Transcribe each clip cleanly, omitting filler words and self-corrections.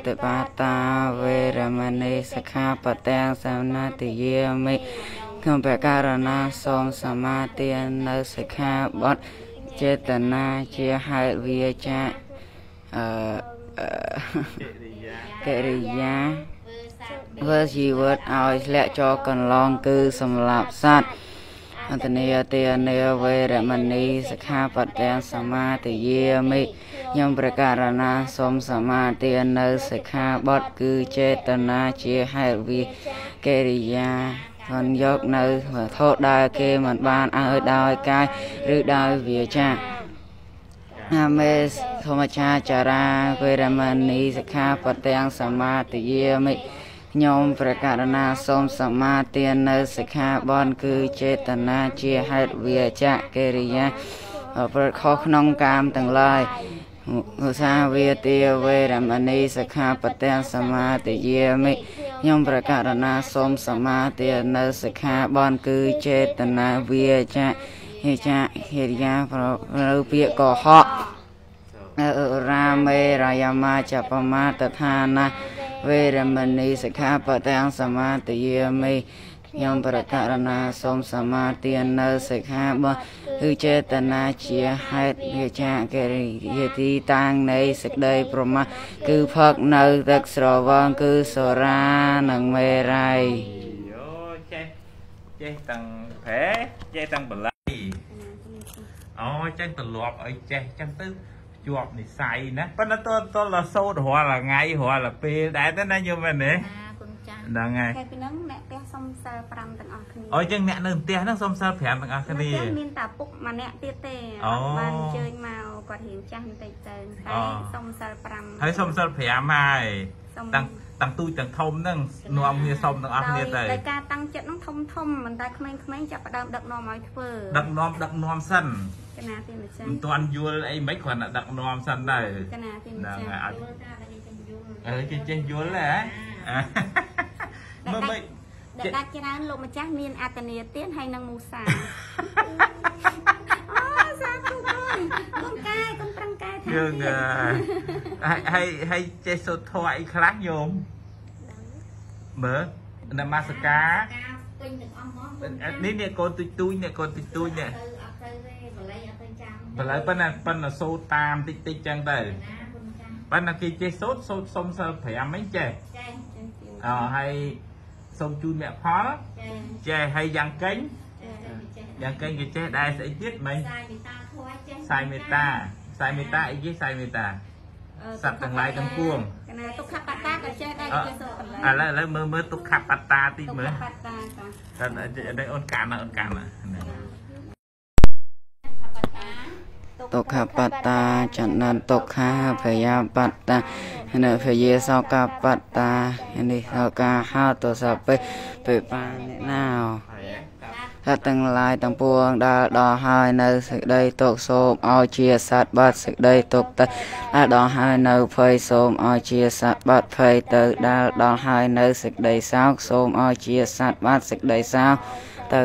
ติปาตาเวรมณีสิกขาปะทังสมาธิเยมิคำประการณาสมสมาธิในสิกขาบทเจตนาเจียให้วิจาកិរិយាធ្វើជីវិតឲ្យធ្លាក់ចូលកន្លងគឺសម្លាប់សត្វអន្តនីយទានេវេរមណីសិក្ខាបទាំងសមាទិយាមិខ្ញុំប្រកាសណាសូមសមាទិនៅសិក្ខាបទគឺចេតនាជាហេតុវិកិរិយាមិនយកនៅវត្ថុដែលគេមិនបានឲ្យដោយកាយឬដោយវាចាណាមេធម្មចាចារាវេរមណីសិក្ខាបទាំងសមាទិយាមិខ្ញុំប្រកាសណាសូមសមាទិនៅសិក្ខាបទគឺចេតនាជាហេតុវាចាកិរិយាប្រខុសក្នុងកាមទាំងឡាយឧស្សាហ៍វាទាវេរមណីសិក្ខាបទាំងសមាទិយាមិខ្ញុំប្រកាសណាសូមសមាទិនៅសិក្ខាបទគឺចេតនាវាចាហេចាហេរិយាប្រពាក្យកុហករាមេរាយមាចបមាតថាណាវេរមណីសិក្ខាបទាំងសមាទិយាមិខ្ញុំប្រកាសណាសូមសមាទិនៅសិក្ខាបទគឺចេតនាជាហេតុវិចាកិរិយាទីតាំងនៃសេចក្តីប្រមាទគឺផឹកនៅទឹកស្រវឹងគឺសូរានិងមេរ័យចេះទាំងផែចេះទាំងបល័យអូចេះទម្លាប់អីចេះចឹងទៅជាប់និស័យណាប៉ុន្តែតលសូត្ររាល់ថ្ងៃរាល់ពេលដែរទៅណាខ្ញុំមែនទេគុណចាស់ហ្នឹងហើយតែពីហ្នឹងអ្នកផ្ទះសុំសិល5ទាំងអស់គ្នាអូចឹងអ្នកនៅផ្ទះហ្នឹងសុំសិល5ទាំងអស់គ្នាមានតែពុកម្នាក់ទៀតទេបានអញ្ជើញមកគាត់រៀងចាស់បន្តិចទៅតែសុំសិល5 ហើយសុំសិល5ហើយតាំងទូចទាំងធំហ្នឹងនាំគ្នាសុំទាំងអស់គ្នាទៅដោយការតាំងចិត្តហ្នឹងធំមិនតែក្មេងៗចាប់ផ្ដើមដឹកនាំឲ្យធ្វើដឹកនាំសិនកណាទីម្ចាស់មិនទាន់យល់អីមិនគ្រាន់តែដឹកនាំសិនទៅកណាទីម្ចាស់ចេះយល់ហ៎មើលដែលដាច់ច្រើនលោកម្ចាស់មានអត្តនីទានហើយនឹងមូសាអូសាធុកូនកាយកូនប្រឹងកាយថាយើងហើយចេះសូត្រធម៌អីខ្លះញោមមើលនមស្ការពេញទាំងអស់មកនេះកូនទូចនេះកូនទូចនេះបល័យប៉ុណ្ណាសូត្រតាមតិចចឹងទៅប៉ុន្តែគេចេះសូត្រសុំសិល5មិនចេះហើយសូមជូនមគ្គផលចេះហើយយ៉ាងកេញគេចេះដែរស្អីទៀតមិញសាយមេត្តាអីគេសាយមេត្តាសត្វទាំងឡាយទាំងពួងកណាទុក្ខបត្តាក៏ចេះដែរគេសូត្រឥឡូវមើលទុក្ខបត្តាតិចមើលតែអូនកានទុក្ខបត្តាចន្ទទុក្ខាភយបត្តានៅភយសោកបត្តានេះសោកាហោទសពេពេបានណៅថាទាំងឡាយទាំងពួងដែលដល់ហើយនៅសេចក្តីទុក្ខសូមឲ្យជាសត្វបាត់សេចក្តីទុក្ខទៅដែលដល់ហើយនៅភ័យសូមឲ្យជាសត្វបាត់ភ័យទៅដែលដល់ហើយនៅសេចក្តីសោកសូមឲ្យជាសត្វបាត់សេចក្តីសោកទៅ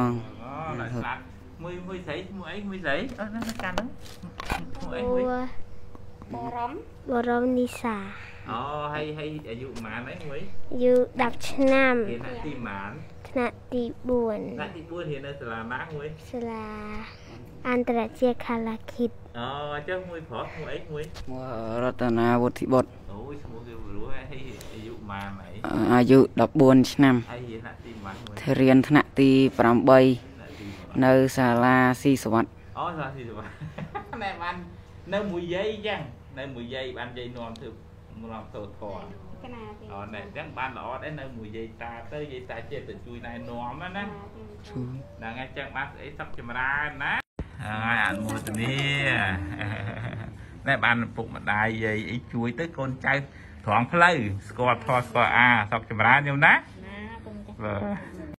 មួយស្រីមួយអីមួយស្រីណាកាន់ហ្នឹងមួយអីមួយបរមនិសាអូហើយអាយុប៉ុន្មានហ្នឹងមួយអាយុ10ឆ្នាំរៀនថ្នាក់ទីប៉ុន្មានថ្នាក់ទី4 ថ្នាក់ទី4រៀននៅសាលាណាមួយសាលាអន្តរជាតិខាឡាគិតអូចុះមួយប្រុសមួយអីមួយរតនាវុធីបុត្រអូយឈ្មោះគេព្រោះហើយអាយុប៉ុន្មានអីអាយុ14ឆ្នាំហើយរៀនថ្នាក់ទីប៉ុន្មានមួយរៀនថ្នាក់ទី8នៅសាលាស៊ីសវ័តអូសាលាស៊ីសវ័តណែបាននៅមួយយាយចឹងនៅមួយយាយបានយាយនាំធ្វើនាំសូត្រធម៌កណាទេអូណែចឹងបានល្អដែរនៅមួយយាយតាទៅយាយតាចេះទៅជួយណែនាំណាហ្នឹងហើយចឹងបានស្អីសុខចម្រើនណាហើយអនុមោទនាណែបានពុកម្ដាយយាយអីជួយទៅកូនចៅត្រង់ផ្លូវស្គាល់ធម៌ស្គាល់អាសុខចម្រើនញោមណាគុំចាបាទ